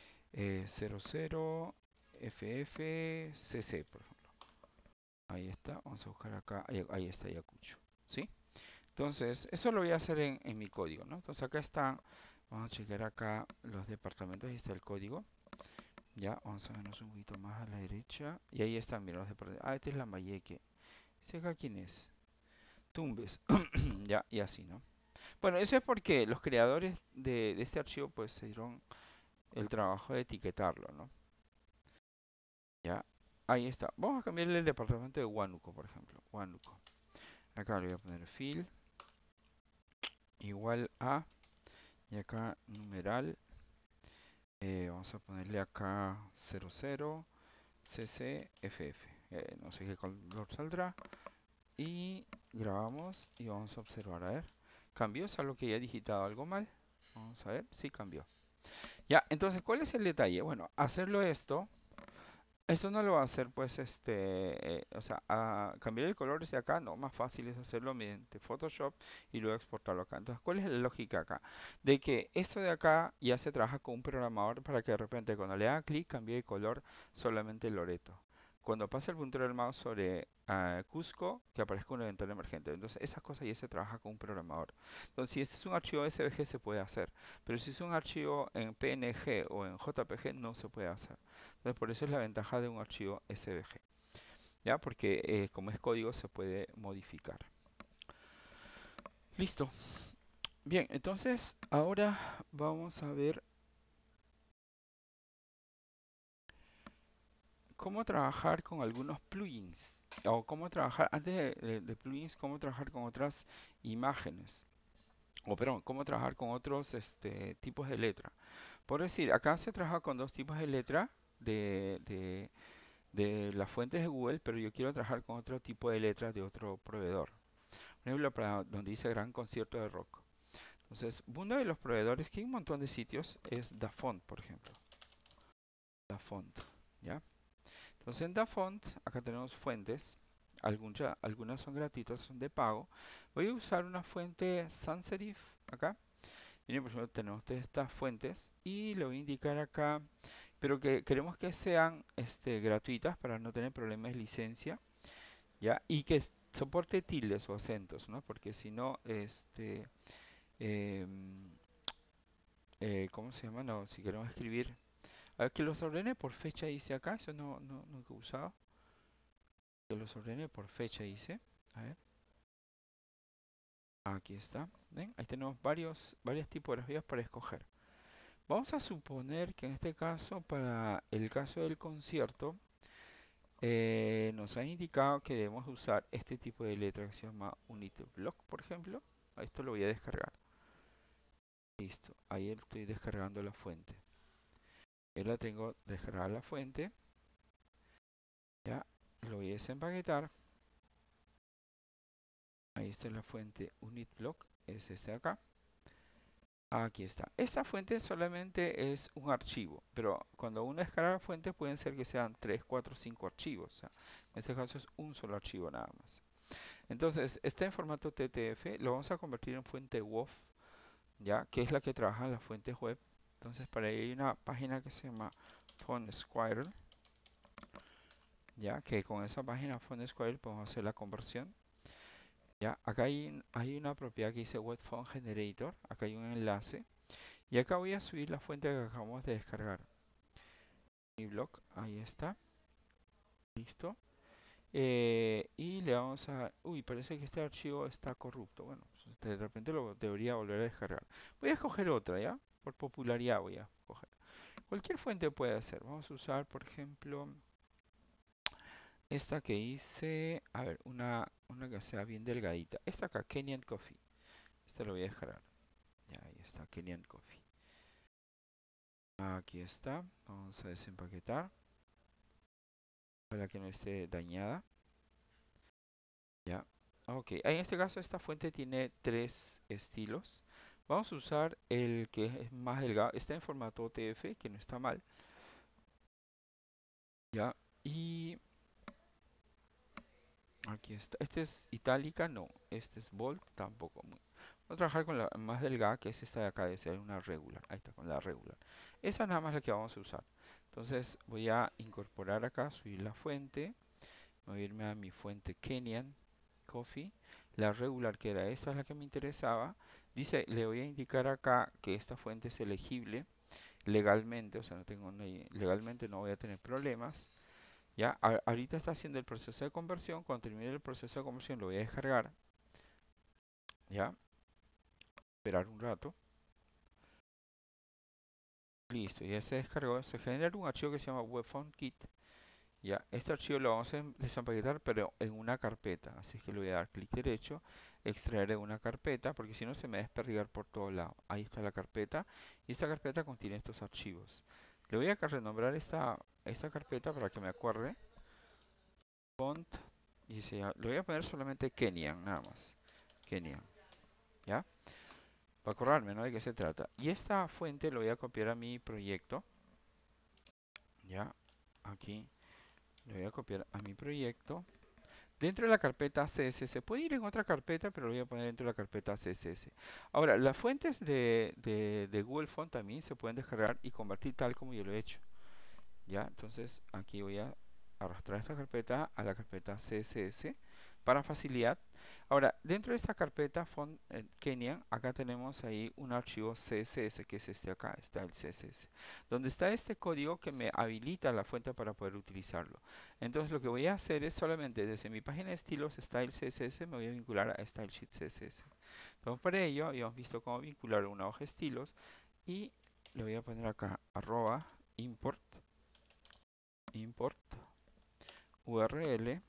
00 FFCC, por ejemplo. Ahí está, vamos a buscar acá, ahí está Ayacucho, ¿sí? Entonces, eso lo voy a hacer en mi código, ¿no? Entonces acá están, vamos a checar acá los departamentos, ahí está el código. Ya, vamos a vernos un poquito más a la derecha. Y ahí están, mira, los departamentos. Ah, este es la Mayeque. ¿Ese acá quién es? Tumbes. Ya, y así, ¿no? Bueno, eso es porque los creadores de este archivo pues se dieron el trabajo de etiquetarlo, ¿no? Ya, ahí está. Vamos a cambiarle el departamento de Huánuco, por ejemplo. Huánuco. Acá le voy a poner fill igual a, y acá numeral, vamos a ponerle acá 00 CCFF. No sé qué color saldrá. Y grabamos y vamos a observar. A ver, ¿cambió? ¿Es algo que ya he digitado algo mal? Vamos a ver, sí cambió. Ya, entonces, ¿cuál es el detalle? Bueno, hacerlo esto no lo va a hacer, pues, o sea, cambiar el color desde acá, no, más fácil es hacerlo mediante Photoshop y luego exportarlo acá. Entonces, ¿cuál es la lógica acá? De que esto de acá ya se trabaja con un programador para que de repente cuando le haga clic cambie de color solamente el loreto. Cuando pasa el puntero del mouse sobre Cusco, que aparezca una ventana emergente. Entonces, esas cosas ya se trabaja con un programador. Entonces, si este es un archivo SVG, se puede hacer. Pero si es un archivo en PNG o en JPG, no se puede hacer. Entonces, por eso es la ventaja de un archivo SVG, ¿ya? Porque como es código se puede modificar. Listo. Bien, entonces ahora vamos a ver cómo trabajar con algunos plugins. O cómo trabajar, antes de plugins, cómo trabajar con otras imágenes. O perdón, cómo trabajar con otros tipos de letra. Por decir, acá se trabaja con dos tipos de letra de las fuentes de Google, pero yo quiero trabajar con otro tipo de letras de otro proveedor. Por ejemplo, para donde dice gran concierto de rock. Entonces, uno de los proveedores que hay un montón de sitios es DaFont, por ejemplo. DaFont, ¿ya? Entonces en DaFont, acá tenemos fuentes. Algunas son gratuitas, son de pago. Voy a usar una fuente sans serif acá. Miren, por ejemplo, tenemos todas estas fuentes y le voy a indicar acá, pero que queremos que sean gratuitas para no tener problemas de licencia, ¿ya? Y que soporte tildes o acentos, ¿no? Porque si no, em, ¿cómo se llama? No, si queremos escribir. A ver, que los ordene por fecha dice acá. Eso nunca he usado. Que los ordene por fecha dice. A ver. Aquí está. ¿Ven? Ahí tenemos varias tipografías para escoger. Vamos a suponer que en este caso, para el caso del concierto, nos ha indicado que debemos usar este tipo de letra que se llama Unitblock, por ejemplo. Esto lo voy a descargar. Listo. Ahí estoy descargando la fuente. Ya la tengo descargada la fuente. Ya lo voy a desempaquetar. Ahí está la fuente unitblock, es este de acá. Aquí está. Esta fuente solamente es un archivo, pero cuando uno descarga fuentes pueden ser que sean 3, 4, 5 archivos. O sea, en este caso es un solo archivo nada más. Entonces, está en formato TTF, lo vamos a convertir en fuente WOF, ya, que es la que trabaja en las fuentes web. Entonces, para ello hay una página que se llama PhoneSquire, ya, que con esa página PhoneSquire podemos hacer la conversión. Ya, acá hay una propiedad que dice Web Phone Generator. Acá hay un enlace Y acá voy a subir la fuente que acabamos de descargar. Mi blog, ahí está, listo. Y le vamos a... Uy, parece que este archivo está corrupto. Bueno, pues, de repente lo debería volver a descargar. Voy a escoger otra, ¿ya? Por popularidad voy a escoger. Cualquier fuente puede ser. Vamos a usar, por ejemplo, esta que hice. A ver, una que sea bien delgadita. Esta acá, Kenyan Coffee. Esta lo voy a descargar. Ya, ahí está, Kenyan Coffee. Aquí está. Vamos a desempaquetar para que no esté dañada. Ya. Ok, en este caso esta fuente tiene tres estilos. Vamos a usar el que es más delgado. Está en formato OTF, que no está mal. Ya. Y aquí está. Este es itálica, no. Este es bold, tampoco. Voy a trabajar con la más delgada, que es esta de acá, de ser una regular. Ahí está, con la regular. Esa es nada más la que vamos a usar. Entonces voy a incorporar acá, subir la fuente. Voy a irme a mi fuente Kenyan Coffee. La regular, que era esta, es la que me interesaba. Dice, le voy a indicar acá que esta fuente es elegible legalmente, o sea, legalmente no voy a tener problemas. Ya, ahorita está haciendo el proceso de conversión. Cuando termine el proceso de conversión lo voy a descargar. Ya, esperar un rato. Listo, ya se descargó. Se genera un archivo que se llama WebFontKit. Ya, este archivo lo vamos a desempaquetar, pero en una carpeta. Así que le voy a dar clic derecho, extraer de una carpeta, porque si no se me va a desperdigar por todo lado. Ahí está la carpeta, y esta carpeta contiene estos archivos. Le voy a renombrar esta carpeta para que me acuerde. Font, y le voy a poner solamente Kenyan, nada más. Kenyan, ¿ya? Para acordarme, ¿no? De qué se trata. Y esta fuente lo voy a copiar a mi proyecto, ¿ya? Aquí, le voy a copiar a mi proyecto. Dentro de la carpeta CSS, puede ir en otra carpeta, pero lo voy a poner dentro de la carpeta CSS. Ahora, las fuentes de Google Font también se pueden descargar y convertir tal como yo lo he hecho. ¿Ya? Entonces, aquí voy a arrastrar esta carpeta a la carpeta CSS para facilidad. Ahora, dentro de esta carpeta Font Kenya, acá tenemos ahí un archivo CSS, que es este acá, está el CSS, donde está este código que me habilita la fuente para poder utilizarlo. Entonces, lo que voy a hacer es solamente desde mi página de estilos Style CSS, me voy a vincular a Style Sheet CSS. Entonces, para ello, habíamos visto cómo vincular una hoja de estilos y le voy a poner acá arroba import URL,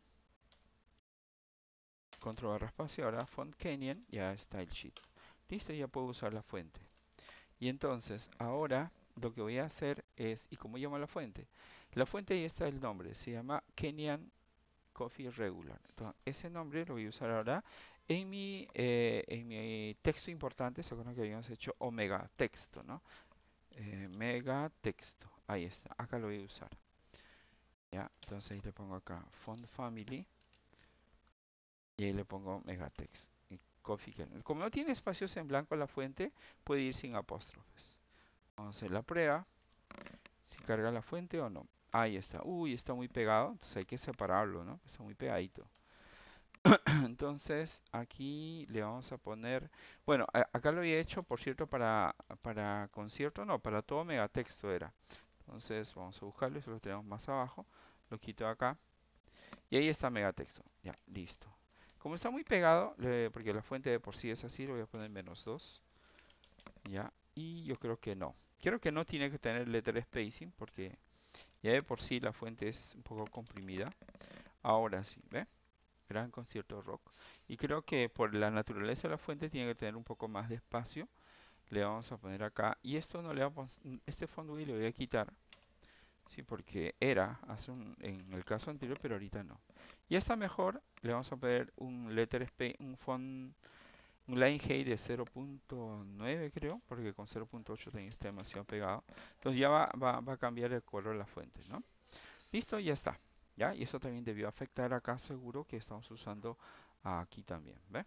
control barra espacio, ahora font Kenyan, ya style sheet. Listo, ya puedo usar la fuente. Y entonces, ahora lo que voy a hacer es, ¿y cómo llamo la fuente? La fuente ahí está el nombre, se llama Kenyan Coffee Regular. Entonces, ese nombre lo voy a usar ahora en mi texto importante. Se acuerdan que habíamos hecho omega texto, ¿no? Mega texto, ahí está, acá lo voy a usar. Ya, entonces ahí le pongo acá font family. Y ahí le pongo megatext. Y coffee kernel. Como no tiene espacios en blanco la fuente, puede ir sin apóstrofes. Vamos a hacer la prueba. Si carga la fuente o no. Ahí está. Uy, está muy pegado. Entonces hay que separarlo, ¿no? Está muy pegadito. Entonces aquí le vamos a poner. Bueno, acá lo había hecho, por cierto, para concierto. No, para todo megatexto era. Entonces vamos a buscarlo. Eso lo tenemos más abajo. Lo quito acá. Y ahí está megatexto. Ya, listo. Como está muy pegado, porque la fuente de por sí es así, lo voy a poner -2. Ya, y yo creo que no. Creo que no tiene que tener letter spacing porque ya de por sí la fuente es un poco comprimida. Ahora sí, ¿ve? Gran concierto rock. Y creo que por la naturaleza de la fuente tiene que tener un poco más de espacio. Le vamos a poner acá. Y esto no le vamos, este fondo le voy a quitar. Sí, porque era en el caso anterior, pero ahorita no. Y está mejor, le vamos a poner un letter space, un line height de 0.9 creo, porque con 0.8 también está demasiado pegado. Entonces ya va a cambiar el color de la fuente, ¿no? Listo, ya está. ¿Ya? Y eso también debió afectar acá seguro que estamos usando aquí también, ¿ve?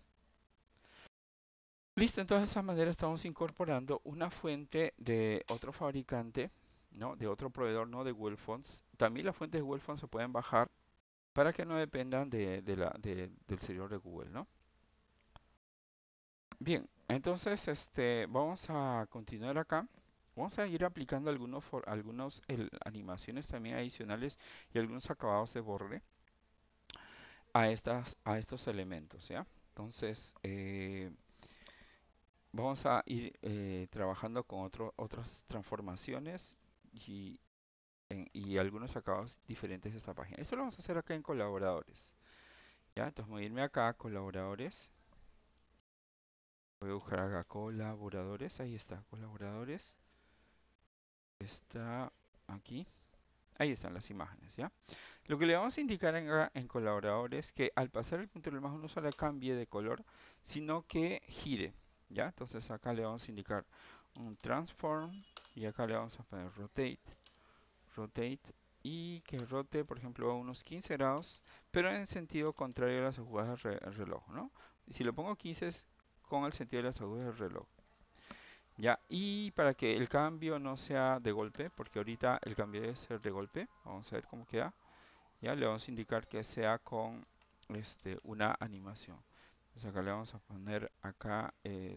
Listo, entonces de esa manera estamos incorporando una fuente de otro fabricante, ¿no? De otro proveedor, no de Google Fonts. También las fuentes de Google Fonts se pueden bajar para que no dependan del servidor de Google, ¿no? Bien, entonces vamos a continuar acá. Vamos a ir aplicando algunos animaciones también adicionales y algunos acabados de borde a estos elementos, ¿ya? Entonces, vamos a ir trabajando con otras transformaciones y, y algunos acabados diferentes de esta página. Esto lo vamos a hacer acá en colaboradores, ¿ya? Entonces voy a irme acá a colaboradores. Voy a buscar acá colaboradores. Ahí está, colaboradores. Está aquí. Ahí están las imágenes, ¿ya? Lo que le vamos a indicar en colaborador es que al pasar el control más no solo cambie de color, sino que gire, ¿ya? Entonces acá le vamos a indicar un transform y acá le vamos a poner rotate y que rote, por ejemplo, a unos 15 grados, pero en sentido contrario a las agujas del reloj, ¿no? Y si lo pongo 15 es con el sentido de las agujas del reloj. Ya, y para que el cambio no sea de golpe, porque ahorita el cambio debe ser de golpe, vamos a ver cómo queda. Ya le vamos a indicar que sea con una animación. Entonces acá le vamos a poner acá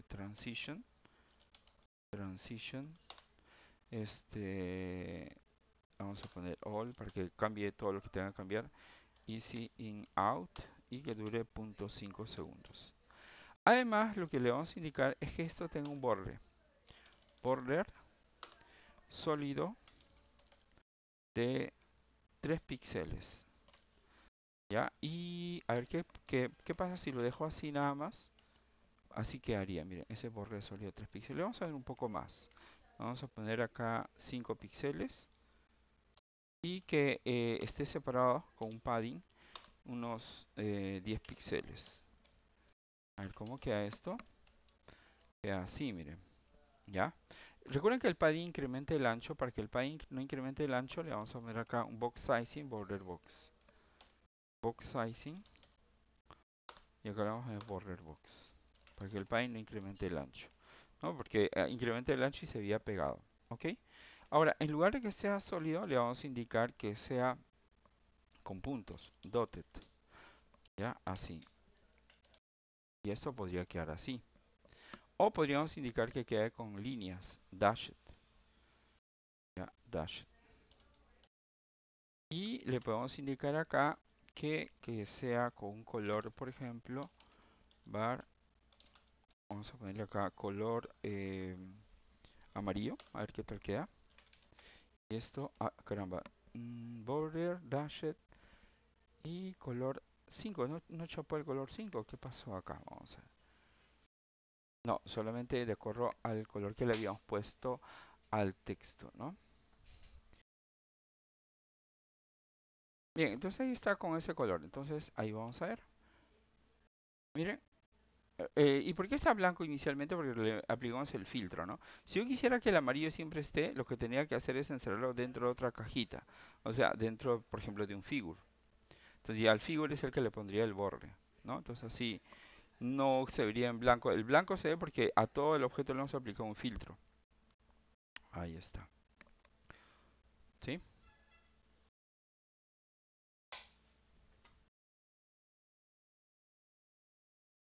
transition, este, vamos a poner all para que cambie todo lo que tenga que cambiar, easy in out y que dure 0.5 segundos. Además, lo que le vamos a indicar es que esto tenga un border sólido de 3 píxeles. ¿Ya? Y a ver qué pasa si lo dejo así nada más. Así quedaría, miren, ese border sólido de 3 píxeles. Vamos a ver un poco más. Vamos a poner acá 5 píxeles y que esté separado con un padding unos 10 píxeles. A ver cómo queda esto. Queda así, miren. ¿Ya? Recuerden que el padding incrementa el ancho. Para que el padding no incremente el ancho, le vamos a poner acá un box sizing, border box. Box sizing. Y acá le vamos a poner border box. Para que el padding no incremente el ancho. ¿No? Porque incrementa el ancho y se veía pegado. ¿Ok? Ahora, en lugar de que sea sólido, le vamos a indicar que sea con puntos, dotted, ¿ya? Así. Y esto podría quedar así. O podríamos indicar que quede con líneas, dashed, ¿ya? Dashed. Y le podemos indicar acá que sea con un color, por ejemplo, bar, vamos a ponerle acá color amarillo, a ver qué tal queda. Y esto, caramba, border, dashed y color 5. No chapó el color 5. ¿Qué pasó acá? Vamos a ver. No, solamente de acuerdo al color que le habíamos puesto al texto, ¿no? Bien, entonces ahí está con ese color. Entonces ahí vamos a ver. Miren. ¿Y por qué está blanco inicialmente? Porque le aplicamos el filtro, ¿no? Si yo quisiera que el amarillo siempre esté, lo que tenía que hacer es encerrarlo dentro de otra cajita. O sea, dentro, por ejemplo, de un figure. Entonces ya el figure es el que le pondría el borde, ¿no? Entonces así no se vería en blanco. El blanco se ve porque a todo el objeto le hemos aplicado un filtro. Ahí está. ¿Sí?